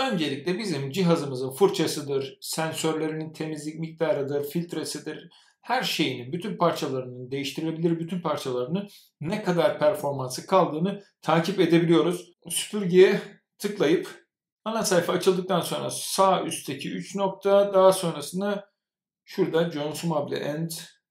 Öncelikle bizim cihazımızın fırçasıdır, sensörlerinin temizlik miktarıdır, filtresidir, her şeyini, bütün parçalarının, değiştirilebilir bütün parçalarını ne kadar performansı kaldığını takip edebiliyoruz. Süpürgeye tıklayıp ana sayfa açıldıktan sonra sağ üstteki 3 nokta, daha sonrasında şurada Johnson Mobile and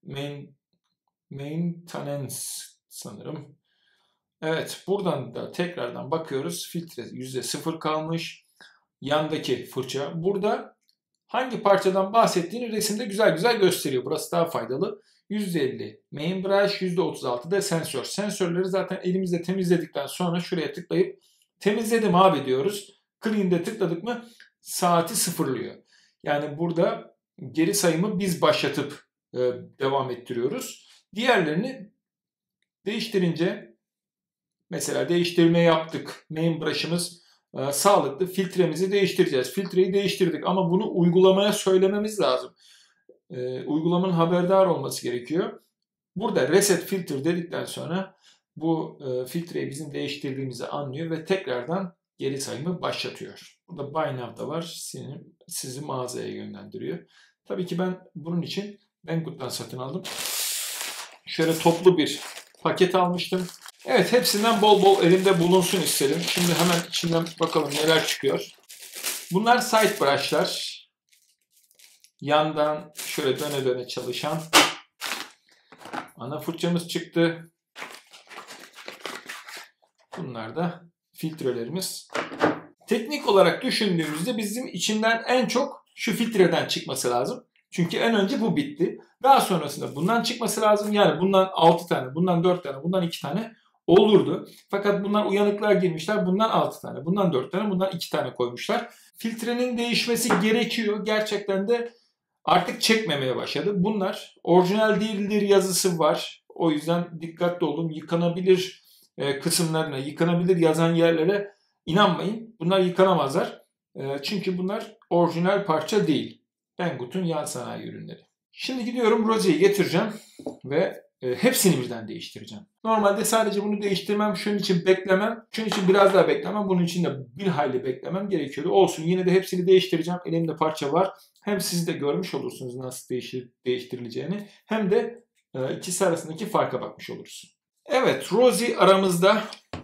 Maintenance sanırım. Evet, buradan da tekrardan bakıyoruz. Filtre %0 kalmış. Yandaki fırça. Burada hangi parçadan bahsettiğini resimde güzel güzel gösteriyor. Burası daha faydalı. %50 main brush, %36 da sensör. Sensörleri zaten elimizde temizledikten sonra şuraya tıklayıp temizledim abi diyoruz. Clean'de tıkladık mı saati sıfırlıyor. Yani burada geri sayımı biz başlatıp devam ettiriyoruz. Diğerlerini değiştirince, mesela değiştirme yaptık. Main brush'ımız sağlıklı. Filtremizi değiştireceğiz. Filtreyi değiştirdik ama bunu uygulamaya söylememiz lazım. Uygulamanın haberdar olması gerekiyor. Burada reset filter dedikten sonra bu filtreyi bizim değiştirdiğimizi anlıyor ve tekrardan geri sayımı başlatıyor. Burada Buy Now da var. Sizi mağazaya yönlendiriyor. Tabii ki ben bunun için Banggood'dan satın aldım. Şöyle toplu bir paket almıştım. Evet, hepsinden bol bol elimde bulunsun istedim. Şimdi hemen içinden bakalım neler çıkıyor. Bunlar side brush'lar. Yandan şöyle döne döne çalışan ana fırçamız çıktı. Bunlar da filtrelerimiz. Teknik olarak düşündüğümüzde bizim içinden en çok şu filtreden çıkması lazım. Çünkü en önce bu bitti. Daha sonrasında bundan çıkması lazım. Yani bundan 6 tane, bundan 4 tane, bundan 2 tane olurdu. Fakat bunlar uyanıklığa girmişler. Bundan 6 tane, bundan 4 tane, bundan 2 tane koymuşlar. Filtrenin değişmesi gerekiyor. Gerçekten de artık çekmemeye başladı. Bunlar orijinal değildir yazısı var. O yüzden dikkatli olun. Yıkanabilir kısımlarına, yıkanabilir yazan yerlere inanmayın. Bunlar yıkanamazlar. Çünkü bunlar orijinal parça değil. Banggood'un yan sanayi ürünleri. Şimdi gidiyorum, Rosie'yi getireceğim ve hepsini birden değiştireceğim. Normalde sadece bunu değiştirmem, şunun için beklemem, şunun için biraz daha beklemem, bunun için de bir hayli beklemem gerekiyordu. Olsun, yine de hepsini değiştireceğim. Elimde parça var. Hem siz de görmüş olursunuz nasıl değiştirileceğini, hem de ikisi arasındaki farka bakmış oluruz. Evet, Rosie aramızda.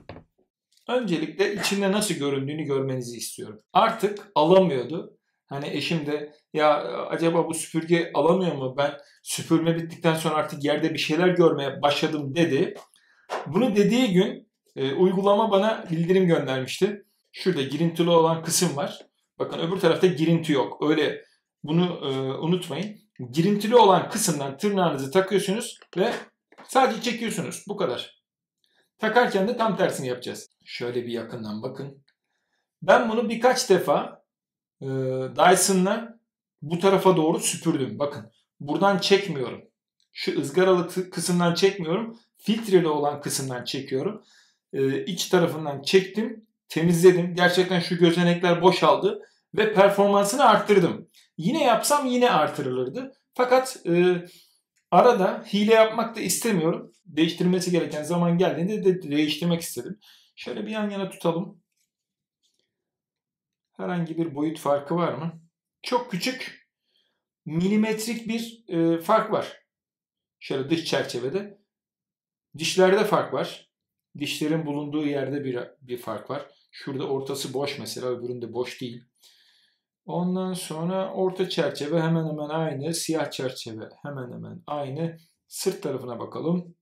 Öncelikle içinde nasıl göründüğünü görmenizi istiyorum. Artık alamıyordu. Hani eşim de ya acaba bu süpürge alamıyor mu? Ben süpürme bittikten sonra artık yerde bir şeyler görmeye başladım dedi. Bunu dediği gün uygulama bana bildirim göndermişti. Şurada girintili olan kısım var. Bakın öbür tarafta girinti yok. Öyle bunu unutmayın. Girintili olan kısımdan tırnağınızı takıyorsunuz ve sadece çekiyorsunuz. Bu kadar. Takarken de tam tersini yapacağız. Şöyle bir yakından bakın. Ben bunu birkaç defa Dyson'la bu tarafa doğru süpürdüm. Bakın buradan çekmiyorum. Şu ızgaralı kısımdan çekmiyorum. Filtreli olan kısımdan çekiyorum. İç tarafından çektim, temizledim. Gerçekten şu gözenekler boşaldı ve performansını arttırdım. Yine yapsam yine artırılırdı. Fakat arada hile yapmak da istemiyorum. Değiştirmesi gereken zaman geldiğinde de değiştirmek istedim. Şöyle bir yan yana tutalım. Herhangi bir boyut farkı var mı? Çok küçük milimetrik bir fark var. Şöyle dış çerçevede. Dişlerde fark var. Dişlerin bulunduğu yerde bir fark var. Şurada ortası boş mesela, öbüründe boş değil. Ondan sonra orta çerçeve hemen hemen aynı. Siyah çerçeve hemen hemen aynı. Sırt tarafına bakalım.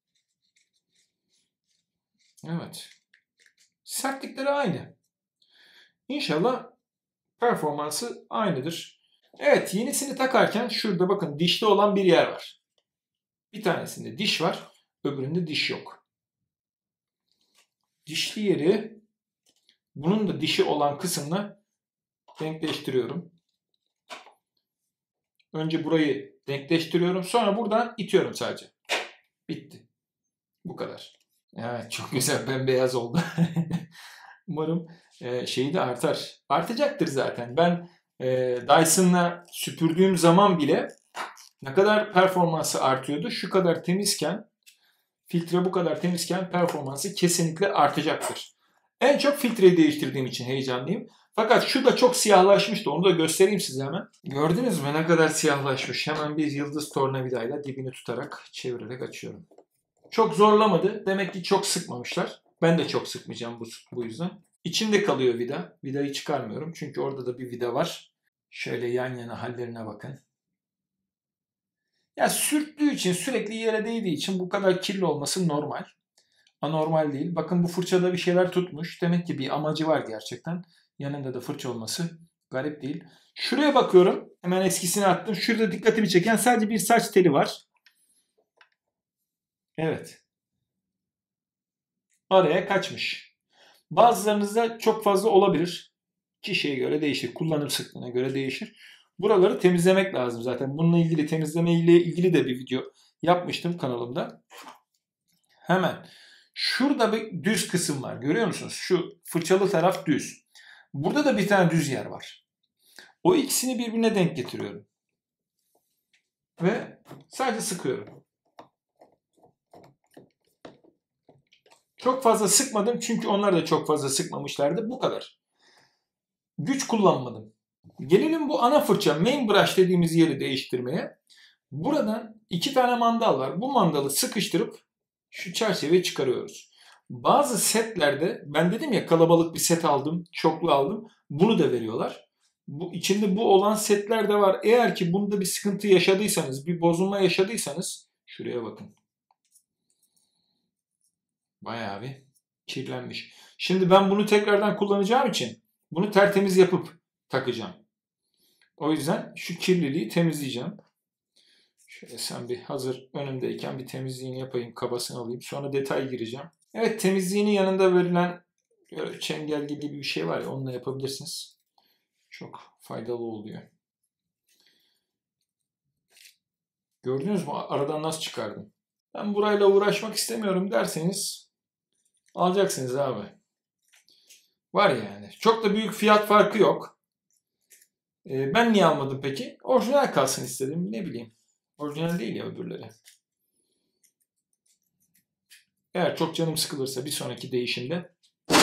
Evet. Sertlikleri aynı. İnşallah performansı aynıdır. Evet, yenisini takarken şurada bakın dişli olan bir yer var. Bir tanesinde diş var, öbüründe diş yok. Dişli yeri bunun da dişi olan kısımla denkleştiriyorum. Önce burayı denkleştiriyorum, sonra buradan itiyorum sadece. Bitti. Bu kadar. Evet, çok güzel bembeyaz oldu. Umarım şeyi de artar. Artacaktır zaten. Ben Dyson'la süpürdüğüm zaman bile ne kadar performansı artıyordu. Şu kadar temizken, filtre bu kadar temizken performansı kesinlikle artacaktır. En çok filtreyi değiştirdiğim için heyecanlıyım. Fakat şu da çok siyahlaşmıştı. Onu da göstereyim size hemen. Gördünüz mü ne kadar siyahlaşmış? Hemen bir yıldız tornavidayla dibini tutarak çevirerek açıyorum. Çok zorlamadı. Demek ki çok sıkmamışlar. Ben de çok sıkmayacağım bu yüzden. İçinde kalıyor vida. Vidayı çıkarmıyorum. Çünkü orada da bir vida var. Şöyle yan yana hallerine bakın. Ya sürttüğü için, sürekli yere değdiği için bu kadar kirli olması normal. Anormal değil. Bakın bu fırçada bir şeyler tutmuş. Demek ki bir amacı var gerçekten. Yanında da fırça olması garip değil. Şuraya bakıyorum. Hemen eskisini attım. Şurada dikkatimi çeken sadece bir saç teli var. Evet. Araya kaçmış. Bazılarınızda çok fazla olabilir. Kişiye göre değişir. Kullanım sıklığına göre değişir. Buraları temizlemek lazım zaten. Bununla ilgili, temizleme ile ilgili de bir video yapmıştım kanalımda. Hemen. Şurada bir düz kısım var. Görüyor musunuz? Şu fırçalı taraf düz. Burada da bir tane düz yer var. O ikisini birbirine denk getiriyorum. Ve sadece sıkıyorum. Çok fazla sıkmadım çünkü onlar da çok fazla sıkmamışlardı. Bu kadar. Güç kullanmadım. Gelelim bu ana fırça, main brush dediğimiz yeri değiştirmeye. Buradan 2 tane mandal var. Bu mandalı sıkıştırıp şu çerçeveyi çıkarıyoruz. Bazı setlerde, ben dedim ya kalabalık bir set aldım, çoklu aldım. Bunu da veriyorlar. İçinde bu olan setler de var. Eğer ki bunda bir sıkıntı yaşadıysanız, bir bozulma yaşadıysanız şuraya bakın. Bayağı bir kirlenmiş. Şimdi ben bunu tekrardan kullanacağım için bunu tertemiz yapıp takacağım. O yüzden şu kirliliği temizleyeceğim. Şöyle sen bir hazır önümdeyken bir temizliğini yapayım, kabasını alayım. Sonra detay gireceğim. Evet, temizliğinin yanında verilen çengel gibi bir şey var ya, onunla yapabilirsiniz. Çok faydalı oluyor. Gördünüz mü aradan nasıl çıkardım? Ben burayla uğraşmak istemiyorum derseniz alacaksınız abi. Var yani. Çok da büyük fiyat farkı yok. Ben niye almadım peki? Orijinal kalsın istedim. Ne bileyim. Orijinal değil ya öbürleri. Eğer çok canım sıkılırsa bir sonraki değişimde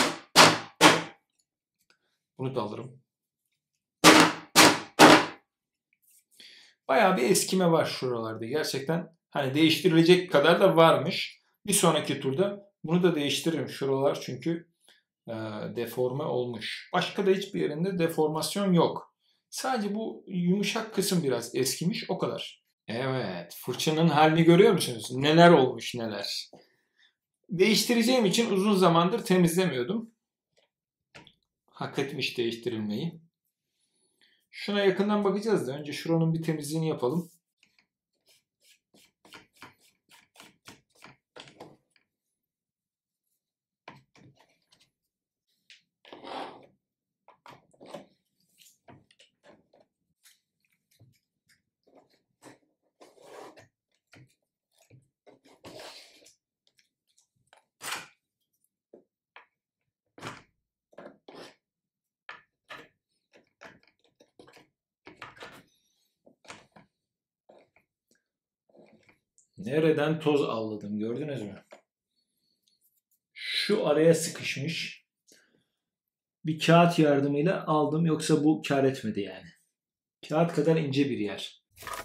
bunu da alırım. Bayağı bir eskime var şuralarda. Gerçekten hani değiştirilecek kadar da varmış. Bir sonraki turda bunu da değiştiririm şuralar çünkü deforme olmuş. Başka da hiçbir yerinde deformasyon yok. Sadece bu yumuşak kısım biraz eskimiş, o kadar. Evet, fırçanın halini görüyor musunuz? Neler olmuş neler. Değiştireceğim için uzun zamandır temizlemiyordum. Hak etmiş değiştirilmeyi. Şuna yakından bakacağız da önce şuranın bir temizliğini yapalım. Nereden toz avladım gördünüz mü? Şu araya sıkışmış. Bir kağıt yardımıyla aldım, yoksa bu kar etmedi yani. Kağıt kadar ince bir yer.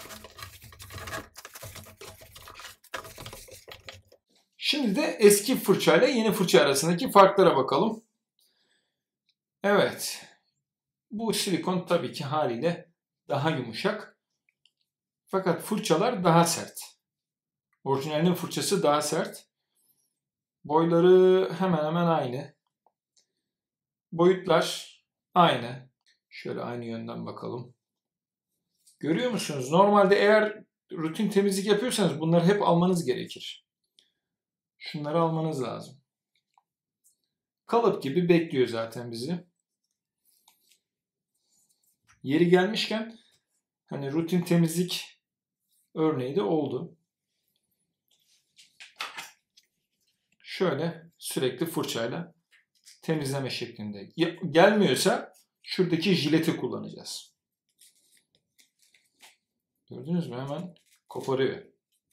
Şimdi de eski fırçayla yeni fırça arasındaki farklara bakalım. Evet. Bu silikon tabii ki haliyle daha yumuşak. Fakat fırçalar daha sert. Orijinalinin fırçası daha sert. Boyları hemen hemen aynı. Boyutlar aynı. Şöyle aynı yönden bakalım. Görüyor musunuz? Normalde eğer rutin temizlik yapıyorsanız bunları hep almanız gerekir. Şunları almanız lazım. Kalıp gibi bekliyor zaten bizi. Yeri gelmişken hani rutin temizlik örneği de oldu. Şöyle sürekli fırçayla temizleme şeklinde. Gelmiyorsa şuradaki jileti kullanacağız. Gördünüz mü? Hemen koparıyor.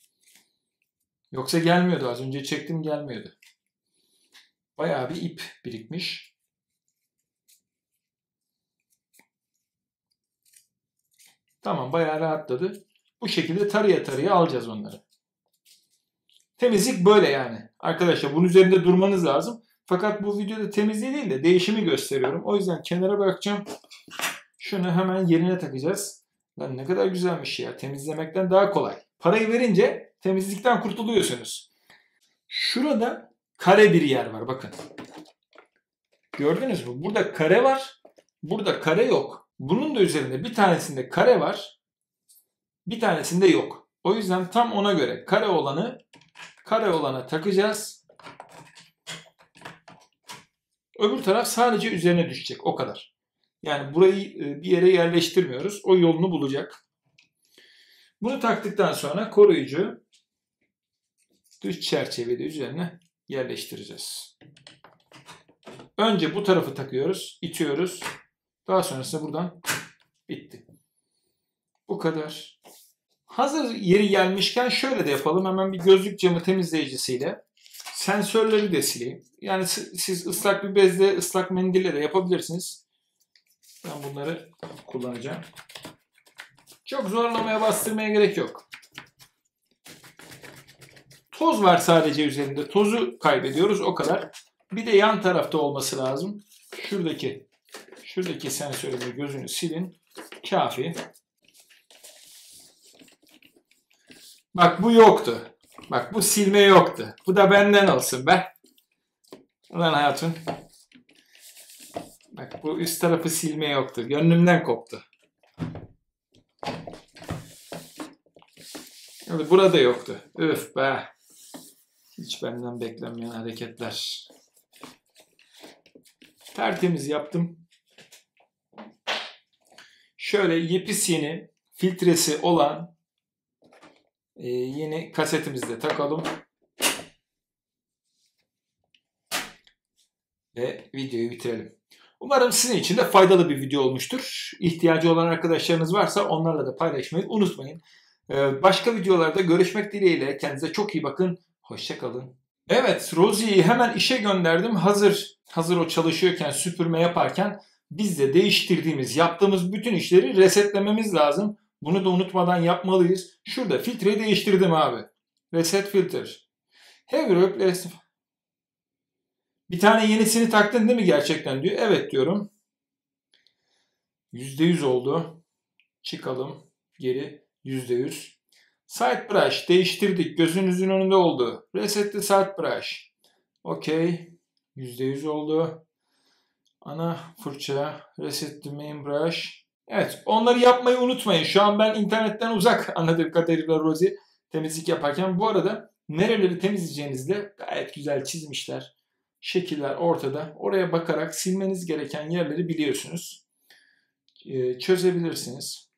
Yoksa gelmiyordu. Az önce çektim, gelmiyordu. Bayağı bir ip birikmiş. Tamam, bayağı rahatladı. Bu şekilde taraya taraya alacağız onları. Temizlik böyle yani. Arkadaşlar bunun üzerinde durmanız lazım. Fakat bu videoda temizliği değil de değişimi gösteriyorum. O yüzden kenara bırakacağım. Şunu hemen yerine takacağız. Lan ne kadar güzelmiş ya. Temizlemekten daha kolay. Parayı verince temizlikten kurtuluyorsunuz. Şurada kare bir yer var bakın. Gördünüz mü? Burada kare var. Burada kare yok. Bunun da üzerinde bir tanesinde kare var. Bir tanesinde yok. O yüzden tam ona göre kare olana takacağız. Öbür taraf sadece üzerine düşecek. O kadar. Yani burayı bir yere yerleştirmiyoruz. O yolunu bulacak. Bunu taktıktan sonra koruyucu dış çerçeveyi de üzerine yerleştireceğiz. Önce bu tarafı takıyoruz, itiyoruz. Daha sonrasında buradan bitti. Bu kadar. Hazır yeri gelmişken şöyle de yapalım. Hemen bir gözlük camı temizleyicisiyle sensörleri de sileyim. Yani siz ıslak bir bezle, ıslak mendille de yapabilirsiniz. Ben bunları kullanacağım. Çok zorlamaya, bastırmaya gerek yok. Toz var sadece üzerinde. Tozu kaybediyoruz, o kadar. Bir de yan tarafta olması lazım. Şuradaki sensörün gözünü silin. Kafi. Bak bu yoktu. Bak bu silme yoktu. Bu da benden olsun be. Ulan hayatım. Bak bu üst tarafı silme yoktu. Gönlümden koptu. Burada yoktu. Üf be. Hiç benden beklenmeyen hareketler. Tertemiz yaptım. Şöyle yepis yeni filtresi olan yeni kasetimizi de takalım. Ve videoyu bitirelim. Umarım sizin için de faydalı bir video olmuştur. İhtiyacı olan arkadaşlarınız varsa onlarla da paylaşmayı unutmayın. Başka videolarda görüşmek dileğiyle. Kendinize çok iyi bakın. Hoşça kalın. Evet, Rosie'yi hemen işe gönderdim. Hazır o çalışıyorken, süpürme yaparken biz de yaptığımız bütün işleri resetlememiz lazım. Bunu da unutmadan yapmalıyız. Şurada filtreyi değiştirdim abi. Reset filter. Have you replaced? Bir tane yenisini taktın değil mi gerçekten diyor. Evet diyorum. %100 oldu. Çıkalım. Geri %100. Side brush değiştirdik. Gözünüzün önünde oldu. Reset the side brush. Okey. %100 oldu. Ana fırça. Reset the main brush. Evet. Onları yapmayı unutmayın. Şu an ben internetten uzak anladığım kadarıyla Rosie temizlik yaparken. Bu arada nereleri temizleyeceğinizi de gayet güzel çizmişler. Şekiller ortada. Oraya bakarak silmeniz gereken yerleri biliyorsunuz. Çözebilirsiniz.